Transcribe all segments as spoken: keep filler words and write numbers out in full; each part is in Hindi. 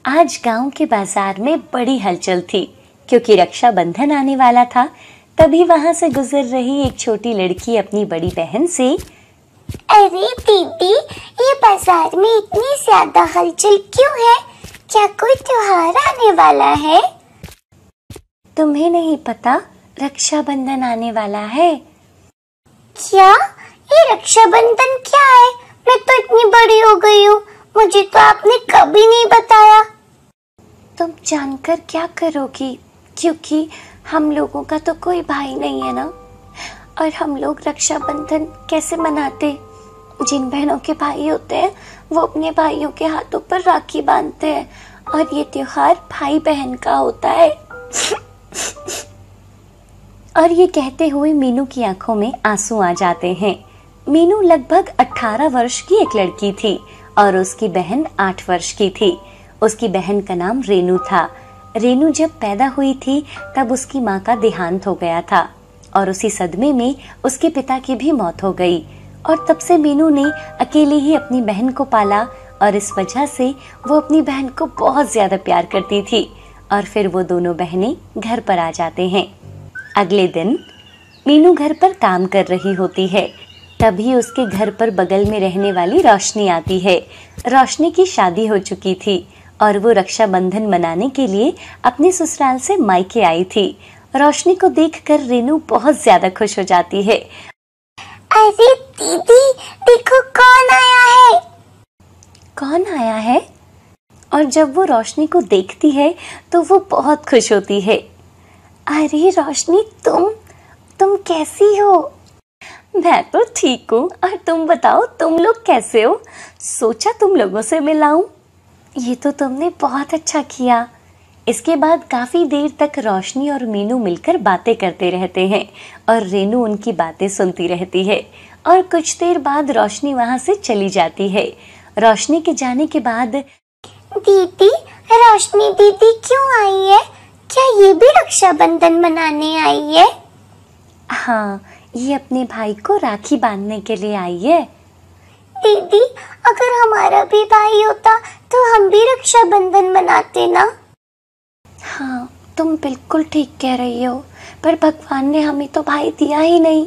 आज गांव के बाजार में बड़ी हलचल थी क्योंकि रक्षाबंधन आने वाला था। तभी वहां से गुजर रही एक छोटी लड़की अपनी बड़ी बहन से, अरे दीदी, ये बाजार में इतनी ज्यादा हलचल क्यों है? क्या कोई त्योहार आने वाला है? तुम्हें नहीं पता, रक्षाबंधन आने वाला है। क्या? ये रक्षाबंधन क्या है? मैं तो इतनी बड़ी हो गई हूँ, मुझे तो आपने कभी नहीं बताया। तुम जानकर क्या करोगी, क्योंकि हम लोगों का तो कोई भाई नहीं है ना। और हम लोग रक्षाबंधन कैसे मनाते? जिन बहनों के भाई होते हैं वो अपने भाइयों के हाथों पर राखी बांधते हैं और ये त्योहार भाई बहन का होता है। और ये कहते हुए मीनू की आंखों में आंसू आ जाते हैं। मीनू लगभग अठारह वर्ष की एक लड़की थी और उसकी बहन आठ वर्ष की थी। उसकी बहन का नाम रेनू था। रेनू जब पैदा हुई थी तब उसकी माँ का देहांत हो गया था और उसी सदमे में उसके पिता की भी मौत हो गई। और तब से मीनू ने अकेले ही अपनी बहन को पाला और इस वजह से वो अपनी बहन को बहुत ज्यादा प्यार करती थी। और फिर वो दोनों बहनें घर पर आ जाते हैं। अगले दिन मीनू घर पर काम कर रही होती है, तभी उसके घर पर बगल में रहने वाली रोशनी आती है। रोशनी की शादी हो चुकी थी और वो रक्षाबंधन मनाने के लिए अपने ससुराल से मायके आई थी। रोशनी को देखकर रेनू बहुत ज्यादा खुश हो जाती है। अरे दीदी, देखो कौन आया है। कौन आया है? और जब वो रोशनी को देखती है तो वो बहुत खुश होती है। अरे रोशनी, तुम तुम कैसी हो? मैं तो ठीक हूँ, और तुम बताओ, तुम लोग कैसे हो? सोचा तुम लोगों से मिलाऊं। ये तो तुमने बहुत अच्छा किया। इसके बाद काफी देर तक रोशनी और मीनू मिलकर बातें करते रहते हैं और रेनू उनकी बातें सुनती रहती है। और कुछ देर बाद रोशनी वहां से चली जाती है। रोशनी के जाने के बाद, दीदी, रोशनी दीदी क्यों आई है? क्या ये भी रक्षाबंधन मनाने आई है? हाँ, ये अपने भाई को राखी बांधने के लिए आई है। दीदी, अगर हमारा भी भाई होता तो हम भी रक्षाबंधन मनाते ना। हाँ, तुम बिल्कुल ठीक कह रही हो, पर भगवान ने हमें तो भाई दिया ही नहीं।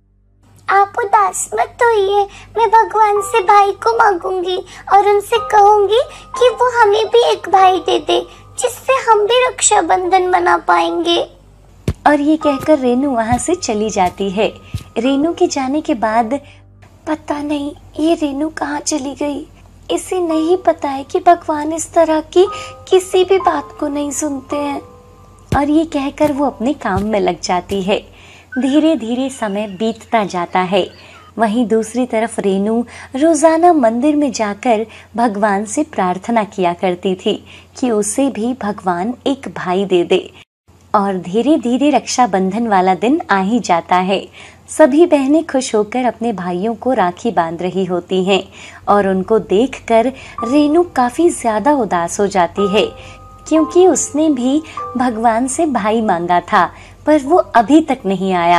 आप उदास मत होइए, मैं भगवान से भाई को मांगूंगी और उनसे कहूंगी कि वो हमें भी एक भाई दे दे, जिससे हम भी रक्षाबंधन मना पाएंगे। और ये कहकर रेनू वहां से चली जाती है। रेनू के जाने के बाद पता नहीं ये रेनू कहाँ चली गई। इसे नहीं पता है कि भगवान इस तरह की किसी भी बात को नहीं सुनते हैं। और ये कहकर वो अपने काम में लग जाती है। धीरे धीरे समय बीतता जाता है। वहीं दूसरी तरफ रेनू रोजाना मंदिर में जाकर भगवान से प्रार्थना किया करती थी कि उसे भी भगवान एक भाई दे दे। और धीरे धीरे रक्षाबंधन वाला दिन आ ही जाता है। सभी बहनें खुश होकर अपने भाइयों को राखी बांध रही होती हैं और उनको देखकर रेनू काफी ज्यादा उदास हो जाती है, क्योंकि उसने भी भगवान से भाई मांगा था, पर वो अभी तक नहीं आया।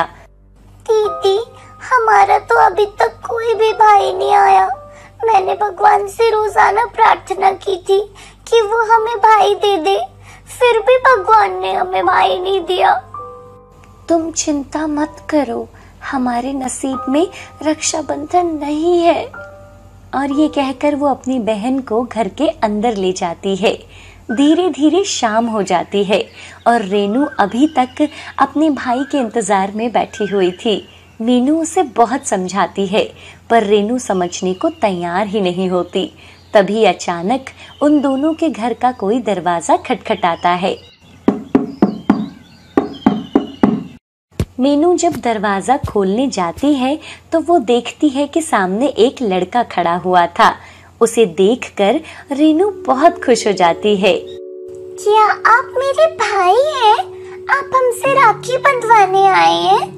दीदी, हमारा तो अभी तक कोई भी भाई नहीं आया। मैंने भगवान से रोजाना प्रार्थना की थी कि वो हमें भाई दे दे, फिर भी भगवान ने हमें भाई नहीं दिया। तुम चिंता मत करो, हमारे नसीब में रक्षाबंधन नहीं है। और ये कहकर वो अपनी बहन को घर के अंदर ले जाती है। धीरे धीरे शाम हो जाती है और रेनू अभी तक अपने भाई के इंतजार में बैठी हुई थी। मीनू उसे बहुत समझाती है, पर रेनू समझने को तैयार ही नहीं होती। तभी अचानक उन दोनों के घर का कोई दरवाजा खटखटाता है। मीनू जब दरवाजा खोलने जाती है तो वो देखती है कि सामने एक लड़का खड़ा हुआ था। उसे देखकर रेनू बहुत खुश हो जाती है। क्या आप मेरे भाई हैं? आप हमसे राखी बंधवाने आए हैं?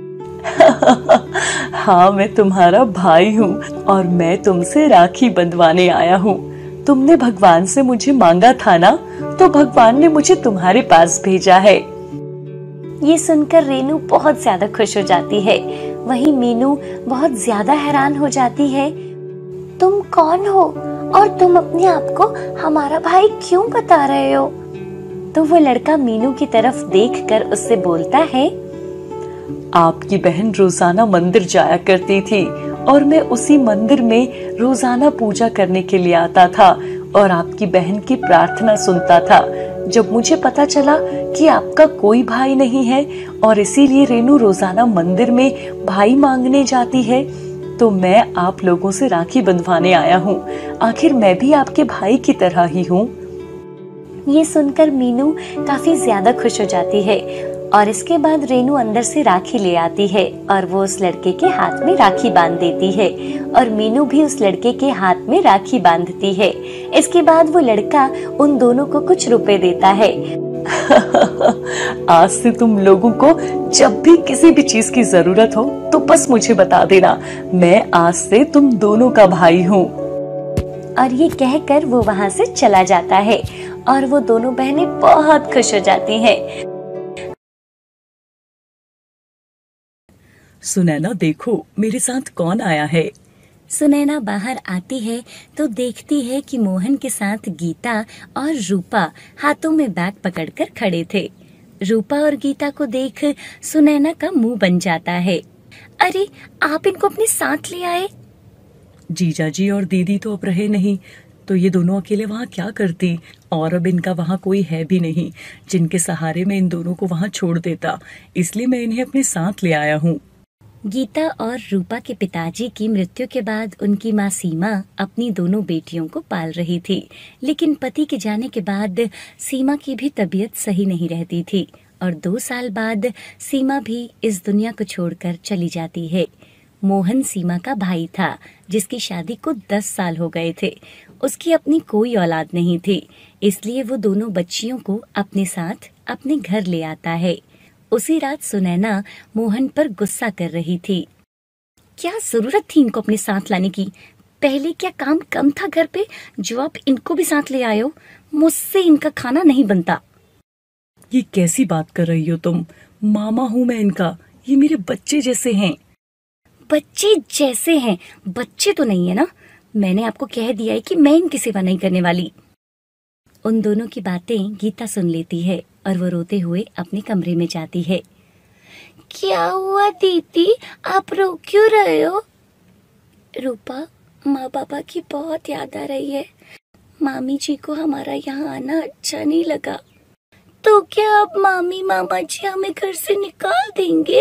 हाँ, मैं तुम्हारा भाई हूँ और मैं तुमसे राखी बंधवाने आया हूँ। तुमने भगवान से मुझे मांगा था ना, तो भगवान ने मुझे तुम्हारे पास भेजा है। ये सुनकर रेनू बहुत ज्यादा खुश हो जाती है। वहीं मीनू बहुत ज्यादा हैरान हो जाती है। तुम कौन हो और तुम अपने आप को हमारा भाई क्यों बता रहे हो? तो वो लड़का मीनू की तरफ देखकर उससे बोलता है, आपकी बहन रोजाना मंदिर जाया करती थी और मैं उसी मंदिर में रोजाना पूजा करने के लिए आता था और आपकी बहन की प्रार्थना सुनता था। जब मुझे पता चला कि आपका कोई भाई नहीं है और इसीलिए रेनू रोजाना मंदिर में भाई मांगने जाती है, तो मैं आप लोगों से राखी बंधवाने आया हूँ। आखिर मैं भी आपके भाई की तरह ही हूँ। ये सुनकर मीनू काफी ज्यादा खुश हो जाती है और इसके बाद रेनू अंदर से राखी ले आती है और वो उस लड़के के हाथ में राखी बांध देती है और मीनू भी उस लड़के के हाथ में राखी बांधती है। इसके बाद वो लड़का उन दोनों को कुछ रुपए देता है। आज से तुम लोगों को जब भी किसी भी चीज की जरूरत हो तो बस मुझे बता देना, मैं आज से तुम दोनों का भाई हूँ। और ये कहकर वो वहाँ से चला जाता है और वो दोनों बहनें बहुत खुश हो जाती हैं। सुनैना देखो मेरे साथ कौन आया है। सुनैना बाहर आती है तो देखती है कि मोहन के साथ गीता और रूपा हाथों में बैग पकड़कर खड़े थे। रूपा और गीता को देख सुनैना का मुंह बन जाता है। अरे आप इनको अपने साथ ले आए? जीजा जी और दीदी तो अब रहे नहीं, तो ये दोनों अकेले वहाँ क्या करती, और अब इनका वहाँ कोई है भी नहीं जिनके सहारे मैं इन दोनों को वहाँ छोड़ देता, इसलिए मैं इन्हें अपने साथ ले आया हूँ। गीता और रूपा के पिताजी की मृत्यु के बाद उनकी माँ सीमा अपनी दोनों बेटियों को पाल रही थी, लेकिन पति के जाने के बाद सीमा की भी तबीयत सही नहीं रहती थी और दो साल बाद सीमा भी इस दुनिया को छोड़कर चली जाती है। मोहन सीमा का भाई था जिसकी शादी को दस साल हो गए थे। उसकी अपनी कोई औलाद नहीं थी, इसलिए वो दोनों बच्चियों को अपने साथ अपने घर ले आता है। उसी रात सुनैना मोहन पर गुस्सा कर रही थी। क्या जरूरत थी इनको अपने साथ लाने की? पहले क्या काम कम था घर पे जो आप इनको भी साथ ले आए हो? मुझसे इनका खाना नहीं बनता। ये कैसी बात कर रही हो तुम? मामा हूँ मैं इनका, ये मेरे बच्चे जैसे हैं। बच्चे जैसे हैं? बच्चे तो नहीं है ना। मैंने आपको कह दिया है कि मैं इनकी सेवा नहीं करने वाली। उन दोनों की बातें गीता सुन लेती है और वो रोते हुए अपने कमरे में जाती है। क्या हुआ दीदी, आप रो क्यों रहे हो? रूपा, माँ पापा की बहुत याद आ रही है। मामी जी को हमारा यहाँ आना अच्छा नहीं लगा। तो क्या अब मामी मामा जी हमें घर से निकाल देंगे?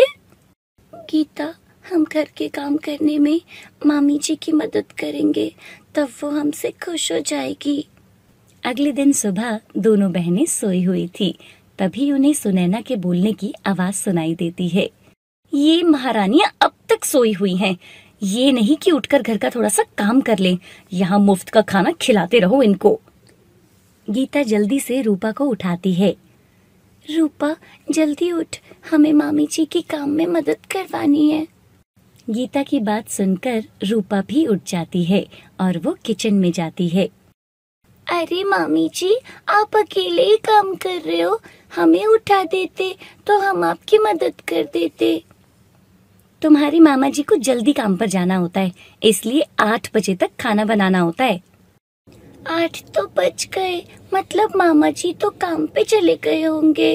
गीता, हम घर के काम करने में मामी जी की मदद करेंगे, तब वो हमसे खुश हो जाएगी। अगले दिन सुबह दोनों बहनें सोई हुई थी, तभी उन्हें सुनैना के बोलने की आवाज सुनाई देती है। ये महारानियां अब तक सोई हुई हैं। ये नहीं कि उठकर घर का थोड़ा सा काम कर लें। यहाँ मुफ्त का खाना खिलाते रहो इनको। गीता जल्दी से रूपा को उठाती है। रूपा जल्दी उठ, हमें मामी जी के काम में मदद करवानी है। गीता की बात सुनकर रूपा भी उठ जाती है और वो किचन में जाती है। अरे मामी जी, आप अकेले ही काम कर रहे हो, हमें उठा देते तो हम आपकी मदद कर देते। तुम्हारी मामा जी को जल्दी काम पर जाना होता है, इसलिए आठ बजे तक खाना बनाना होता है। आठ तो बज गए, मतलब मामा जी तो काम पे चले गए होंगे।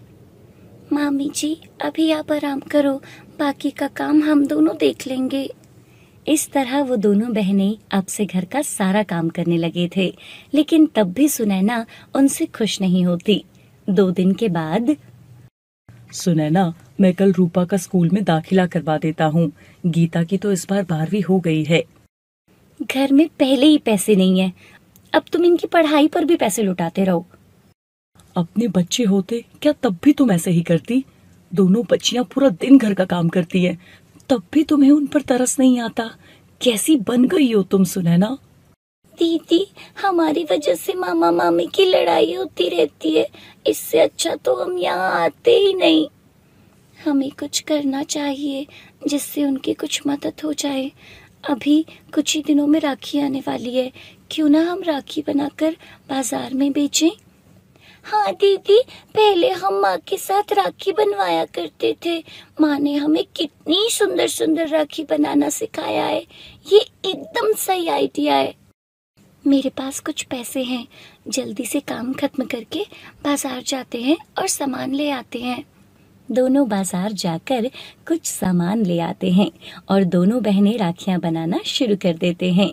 मामी जी, अभी आप आराम करो, बाकी का काम हम दोनों देख लेंगे। इस तरह वो दोनों बहनें अब से घर का सारा काम करने लगे थे, लेकिन तब भी सुनैना उनसे खुश नहीं होती। दो दिन के बाद, सुनैना, मैं कल रूपा का स्कूल में दाखिला करवा देता हूँ। गीता की तो इस बार बारहवीं हो गई है। घर में पहले ही पैसे नहीं है, अब तुम इनकी पढ़ाई पर भी पैसे लुटाते रहो। अपने बच्चे होते क्या तब भी तुम ऐसे ही करती? दोनों बच्चियां पूरा दिन घर का काम करती हैं, तब भी तुम्हें उन पर तरस नहीं आता। कैसी बन गई हो तुम सुनैना? दीदी, हमारी वजह से मामा मामी की लड़ाई होती रहती है, इससे अच्छा तो हम यहाँ आते ही नहीं। हमें कुछ करना चाहिए जिससे उनकी कुछ मदद हो जाए। अभी कुछ ही दिनों में राखी आने वाली है, क्यों ना हम राखी बनाकर बाजार में बेचें? हाँ दीदी, पहले हम माँ के साथ राखी बनवाया करते थे। माँ ने हमें कितनी सुंदर सुंदर राखी बनाना सिखाया है। ये एकदम सही आइडिया है। मेरे पास कुछ पैसे हैं, जल्दी से काम खत्म करके बाजार जाते हैं और सामान ले आते हैं। दोनों बाजार जाकर कुछ सामान ले आते हैं और दोनों बहनें राखियां बनाना शुरू कर देते हैं।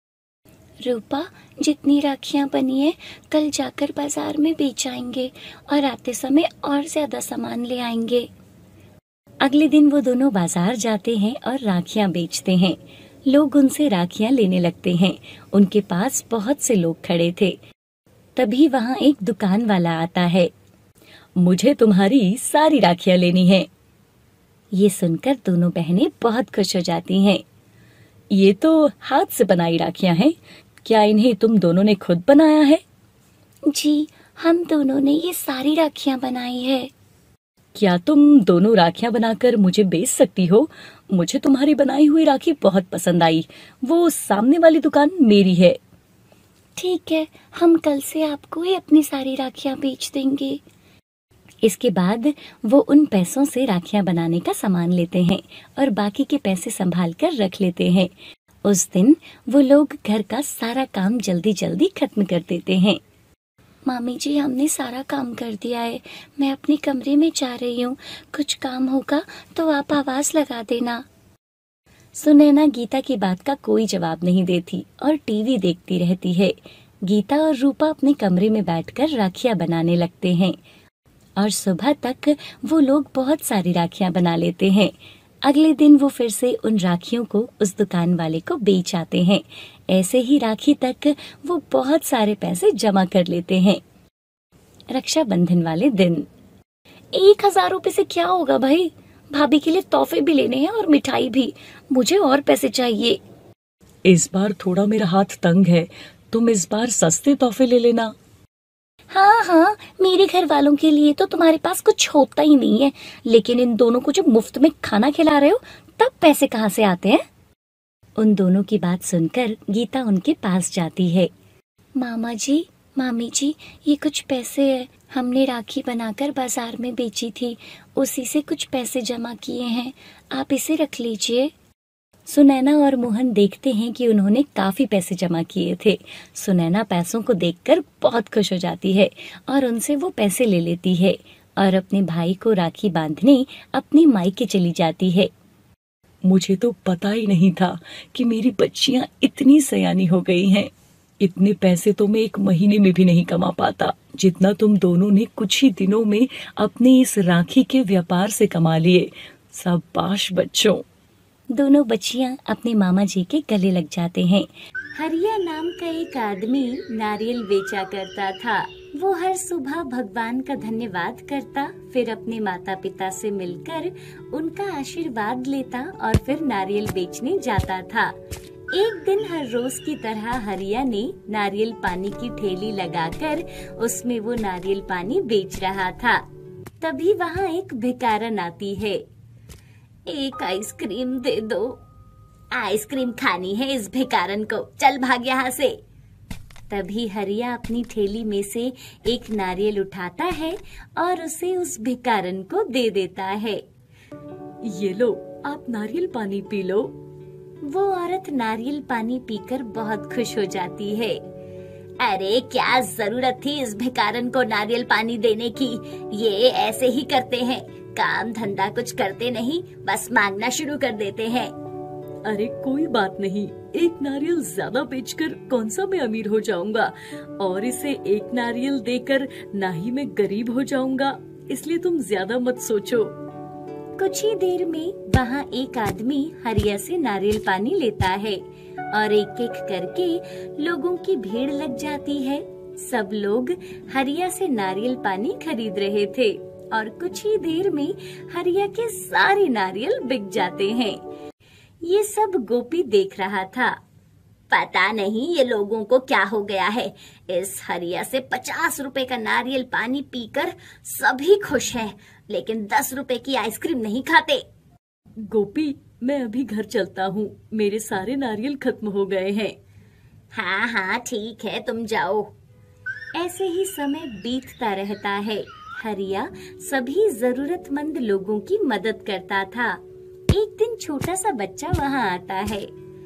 रूपा, जितनी राखियां बनी है कल जाकर बाजार में बेच आएंगे और आते समय और ज्यादा सामान ले आएंगे। अगले दिन वो दोनों बाजार जाते हैं और राखियां बेचते हैं। लोग उनसे राखियां लेने लगते हैं। उनके पास बहुत से लोग खड़े थे। तभी वहाँ एक दुकान वाला आता है। मुझे तुम्हारी सारी राखियां लेनी है। ये सुनकर दोनों बहनें बहुत खुश हो जाती हैं। ये तो हाथ से बनाई राखियां हैं। क्या इन्हें तुम दोनों ने खुद बनाया है? जी, हम दोनों ने ये सारी राखियां बनाई है। क्या तुम दोनों राखियां बनाकर मुझे बेच सकती हो? मुझे तुम्हारी बनाई हुई राखी बहुत पसंद आई। वो सामने वाली दुकान मेरी है। ठीक है, हम कल से आपको ही अपनी सारी राखियां बेच देंगे। इसके बाद वो उन पैसों से राखियां बनाने का सामान लेते हैं और बाकी के पैसे संभाल कर रख लेते हैं। उस दिन वो लोग घर का सारा काम जल्दी जल्दी खत्म कर देते हैं। मामी जी, हमने सारा काम कर दिया है। मैं अपने कमरे में जा रही हूँ। कुछ काम होगा तो आप आवाज लगा देना। सुनैना गीता की बात का कोई जवाब नहीं देती और टीवी देखती रहती है। गीता और रूपा अपने कमरे में बैठकर राखियां बनाने लगते हैं और सुबह तक वो लोग बहुत सारी राखियां बना लेते हैं। अगले दिन वो फिर से उन राखियों को उस दुकान वाले को बेच आते हैं। ऐसे ही राखी तक वो बहुत सारे पैसे जमा कर लेते हैं। रक्षाबंधन वाले दिन। एक हजार रुपए से क्या होगा भाई? भाभी के लिए तोहफे भी लेने हैं और मिठाई भी। मुझे और पैसे चाहिए। इस बार थोड़ा मेरा हाथ तंग है। तुम इस बार सस्ते तोहफे ले लेना। हाँ हाँ, मेरे घर वालों के लिए तो तुम्हारे पास कुछ होता ही नहीं है, लेकिन इन दोनों को जब मुफ्त में खाना खिला रहे हो तब पैसे कहाँ से आते हैं? उन दोनों की बात सुनकर गीता उनके पास जाती है। मामा जी, मामी जी, ये कुछ पैसे है। हमने राखी बनाकर बाजार में बेची थी, उसी से कुछ पैसे जमा किए हैं। आप इसे रख लीजिए। सुनैना और मोहन देखते हैं कि उन्होंने काफी पैसे जमा किए थे। सुनैना पैसों को देखकर बहुत खुश हो जाती है और उनसे वो पैसे ले लेती है और अपने भाई को राखी बांधने अपनी मायके चली जाती है। मुझे तो पता ही नहीं था कि मेरी बच्चियां इतनी सयानी हो गई हैं। इतने पैसे तो मैं एक महीने में भी नहीं कमा पाता, जितना तुम दोनों ने कुछ ही दिनों में अपने इस राखी के व्यापार से कमा लिए। शाबाश बच्चों। दोनों बच्चियां अपने मामा जी के गले लग जाते हैं। हरिया नाम का एक आदमी नारियल बेचा करता था। वो हर सुबह भगवान का धन्यवाद करता, फिर अपने माता पिता से मिलकर उनका आशीर्वाद लेता और फिर नारियल बेचने जाता था। एक दिन हर रोज की तरह हरिया ने नारियल पानी की ठेली लगाकर उसमें वो नारियल पानी बेच रहा था। तभी वहाँ एक भिखारन आती है। एक आइसक्रीम दे दो। आइसक्रीम खानी है इस भिखारन को, चल भाग यहाँ से। तभी हरिया अपनी ठेली में से एक नारियल उठाता है और उसे उस भिखारन को दे देता है। ये लो, आप नारियल पानी पी लो। वो औरत नारियल पानी पीकर बहुत खुश हो जाती है। अरे क्या जरूरत थी इस भिखारन को नारियल पानी देने की? ये ऐसे ही करते हैं, काम धंधा कुछ करते नहीं, बस मांगना शुरू कर देते हैं। अरे कोई बात नहीं, एक नारियल ज्यादा बेचकर कौन सा मैं अमीर हो जाऊंगा, और इसे एक नारियल देकर ना ही मैं गरीब हो जाऊंगा, इसलिए तुम ज्यादा मत सोचो। कुछ ही देर में वहाँ एक आदमी हरिया से नारियल पानी लेता है और एक एक करके लोगों की भीड़ लग जाती है। सब लोग हरिया से नारियल पानी खरीद रहे थे और कुछ ही देर में हरिया के सारे नारियल बिक जाते हैं। ये सब गोपी देख रहा था। पता नहीं ये लोगों को क्या हो गया है, इस हरिया से पचास रुपए का नारियल पानी पीकर सभी खुश हैं, लेकिन दस रुपए की आइसक्रीम नहीं खाते। गोपी, मैं अभी घर चलता हूँ, मेरे सारे नारियल खत्म हो गए हैं। हाँ हाँ ठीक है, तुम जाओ। ऐसे ही समय बीतता रहता है। हरिया सभी जरूरतमंद लोगों की मदद करता था। एक दिन छोटा सा बच्चा वहाँ आता है।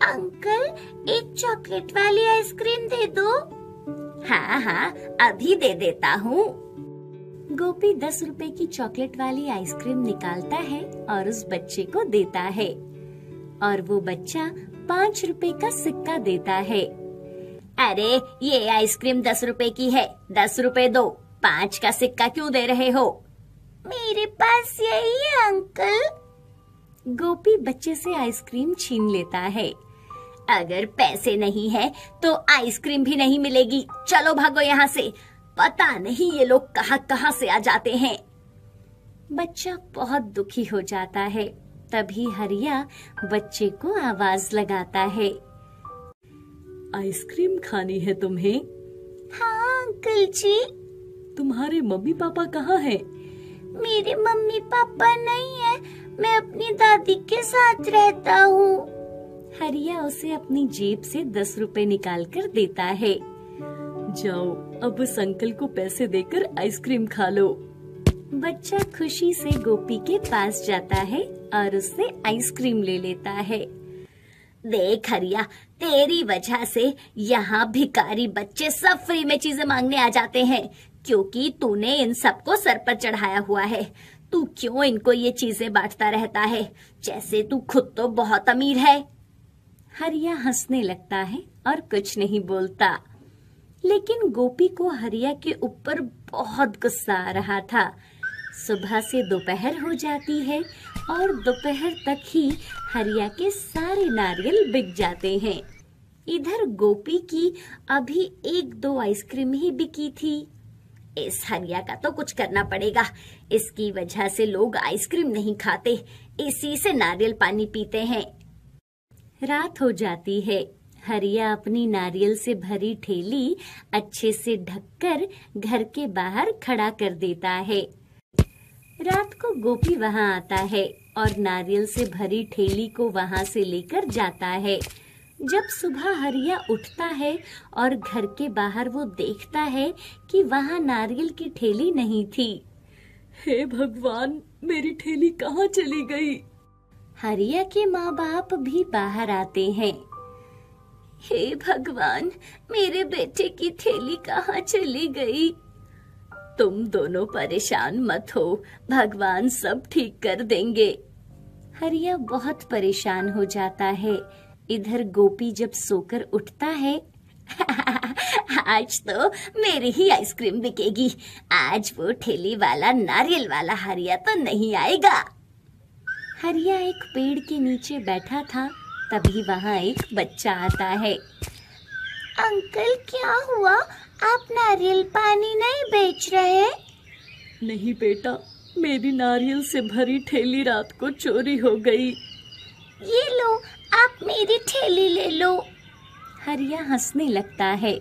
अंकल, एक चॉकलेट वाली आइसक्रीम दे दो। हाँ हाँ, अभी दे देता हूँ। गोपी दस रुपए की चॉकलेट वाली आइसक्रीम निकालता है और उस बच्चे को देता है, और वो बच्चा पाँच रुपए का सिक्का देता है। अरे, ये आइसक्रीम दस रुपए की है, दस रुपए दो, पाँच का सिक्का क्यों दे रहे हो? मेरे पास यही है अंकल। गोपी बच्चे से आइसक्रीम छीन लेता है। अगर पैसे नहीं है तो आइसक्रीम भी नहीं मिलेगी, चलो भागो यहाँ से। पता नहीं ये लोग कहाँ कहाँ से आ जाते हैं। बच्चा बहुत दुखी हो जाता है। तभी हरिया बच्चे को आवाज लगाता है। आइसक्रीम खानी है तुम्हें? हाँ अंकल जी। तुम्हारे मम्मी पापा कहाँ हैं? मेरे मम्मी पापा नहीं है, मैं अपनी दादी के साथ रहता हूँ। हरिया उसे अपनी जेब से दस रुपए निकाल कर देता है। जाओ, अब उस अंकल को पैसे देकर आइसक्रीम खा लो। बच्चा खुशी से गोपी के पास जाता है और उससे आइसक्रीम ले लेता है। देख हरिया, तेरी वजह से यहाँ भिखारी बच्चे सब फ्री में चीजें मांगने आ जाते हैं, क्योंकि तूने इन सबको सर पर चढ़ाया हुआ है। तू क्यों इनको ये चीजें बांटता रहता है, जैसे तू खुद तो बहुत अमीर है। हरिया हंसने लगता है और कुछ नहीं बोलता। लेकिन गोपी को हरिया के ऊपर बहुत गुस्सा आ रहा था। सुबह से दोपहर हो जाती है और दोपहर तक ही हरिया के सारे नारियल बिक जाते हैं। इधर गोपी की अभी एक दो आइसक्रीम ही बिकी थी। इस हरिया का तो कुछ करना पड़ेगा, इसकी वजह से लोग आइसक्रीम नहीं खाते, इसी से नारियल पानी पीते हैं। रात हो जाती है। हरिया अपनी नारियल से भरी ठेली अच्छे से ढककर घर के बाहर खड़ा कर देता है। रात को गोपी वहां आता है और नारियल से भरी ठेली को वहां से लेकर जाता है। जब सुबह हरिया उठता है और घर के बाहर वो देखता है कि वहां नारियल की ठेली नहीं थी। हे भगवान, मेरी ठेली कहाँ चली गई? हरिया के माँ बाप भी बाहर आते हैं। हे भगवान, मेरे बेटे की थैली कहाँ चली गई? तुम दोनों परेशान मत हो, भगवान सब ठीक कर देंगे। हरिया बहुत परेशान हो जाता है। इधर गोपी जब सोकर उठता है आज तो मेरी ही आइसक्रीम बिकेगी, आज वो ठेली वाला नारियल वाला हरिया तो नहीं आएगा। हरिया एक पेड़ के नीचे बैठा था, तभी वहाँ एक बच्चा आता है। अंकल, क्या हुआ? आप नारियल पानी नहीं बेच रहे? नहीं बेटा, मेरी नारियल से भरी ठेली रात को चोरी हो गई। ये लो, आप मेरी ठेली ले लो। हरिया हंसने लगता है।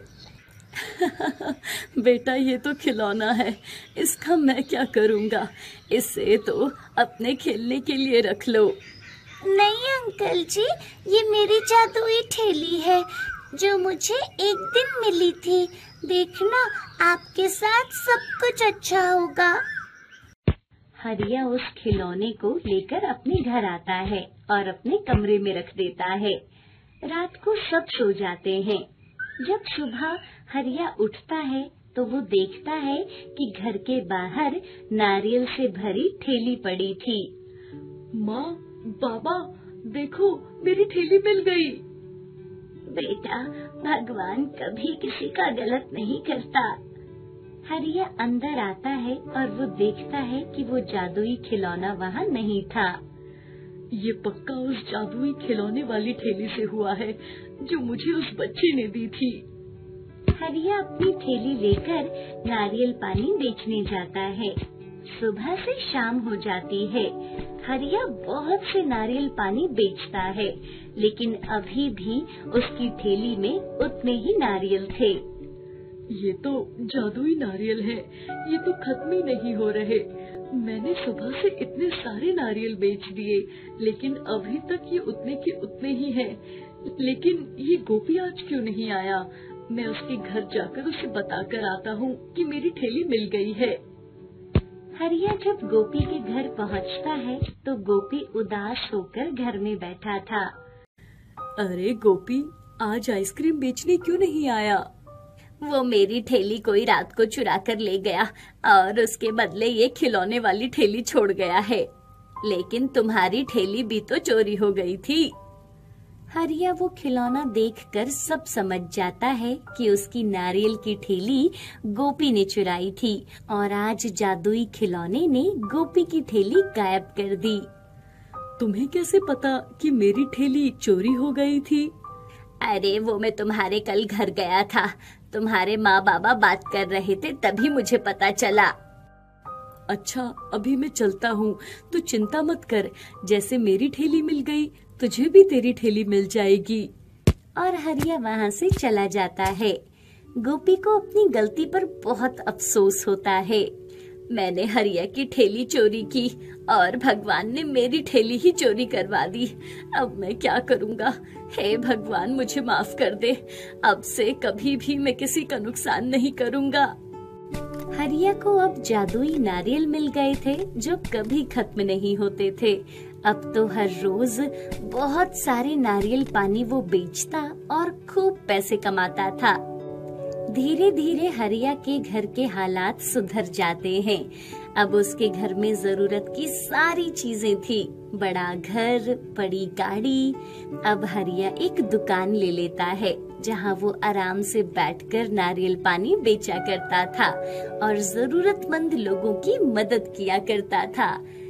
बेटा, ये तो खिलौना है, इसका मैं क्या करूँगा, इसे तो अपने खेलने के लिए रख लो। नहीं अंकल जी, ये मेरी जादुई ठेली है जो मुझे एक दिन मिली थी। देखना, आपके साथ सब कुछ अच्छा होगा। हरिया उस खिलौने को लेकर अपने घर आता है और अपने कमरे में रख देता है। रात को सब सो जाते हैं। जब सुबह हरिया उठता है तो वो देखता है कि घर के बाहर नारियल से भरी ठेली पड़ी थी। माँ, बाबा, देखो, मेरी ठेली मिल गई। बेटा, भगवान कभी किसी का गलत नहीं करता। हरिया अंदर आता है और वो देखता है कि वो जादुई खिलौना वहाँ नहीं था। ये पक्का उस जादुई खिलौने वाली ठेली से हुआ है जो मुझे उस बच्चे ने दी थी। हरिया अपनी ठेली लेकर नारियल पानी बेचने जाता है। सुबह से शाम हो जाती है। हरिया बहुत से नारियल पानी बेचता है, लेकिन अभी भी उसकी ठेली में उतने ही नारियल थे। ये तो जादुई नारियल है, ये तो खत्म ही नहीं हो रहे। मैंने सुबह से इतने सारे नारियल बेच दिए, लेकिन अभी तक ये उतने के उतने ही हैं। लेकिन ये गोपी आज क्यों नहीं आया? मैं उसके घर जाकर उसे बताकर आता हूँ कि मेरी ठेली मिल गई है। हरिया जब गोपी के घर पहुँचता है तो गोपी उदास होकर घर में बैठा था। अरे गोपी, आज आइसक्रीम बेचने क्यों नहीं आया? वो मेरी ठेली कोई रात को चुरा कर ले गया और उसके बदले ये खिलौने वाली ठेली छोड़ गया है। लेकिन तुम्हारी ठेली भी तो चोरी हो गई थी। हरिया वो खिलौना देखकर सब समझ जाता है कि उसकी नारियल की ठेली गोपी ने चुराई थी और आज जादुई खिलौने ने गोपी की ठेली गायब कर दी। तुम्हें कैसे पता कि मेरी ठेली चोरी हो गई थी? अरे वो मैं तुम्हारे कल घर गया था, तुम्हारे माँ बाबा बात कर रहे थे, तभी मुझे पता चला। अच्छा, अभी मैं चलता हूँ, तू चिंता मत कर। जैसे मेरी ठेली मिल गई, तुझे भी तेरी ठेली मिल जाएगी। और हरिया वहाँ से चला जाता है। गोपी को अपनी गलती पर बहुत अफसोस होता है। मैंने हरिया की ठेली चोरी की और भगवान ने मेरी ठेली ही चोरी करवा दी। अब मैं क्या करूँगा? हे भगवान, मुझे माफ कर दे। अब से कभी भी मैं किसी का नुकसान नहीं करूँगा। हरिया को अब जादुई नारियल मिल गए थे जो कभी खत्म नहीं होते थे। अब तो हर रोज बहुत सारे नारियल पानी वो बेचता और खूब पैसे कमाता था। धीरे धीरे हरिया के घर के हालात सुधर जाते हैं। अब उसके घर में जरूरत की सारी चीजें थी, बड़ा घर, बड़ी गाड़ी। अब हरिया एक दुकान ले लेता है जहां वो आराम से बैठकर नारियल पानी बेचा करता था और जरूरतमंद लोगों की मदद किया करता था।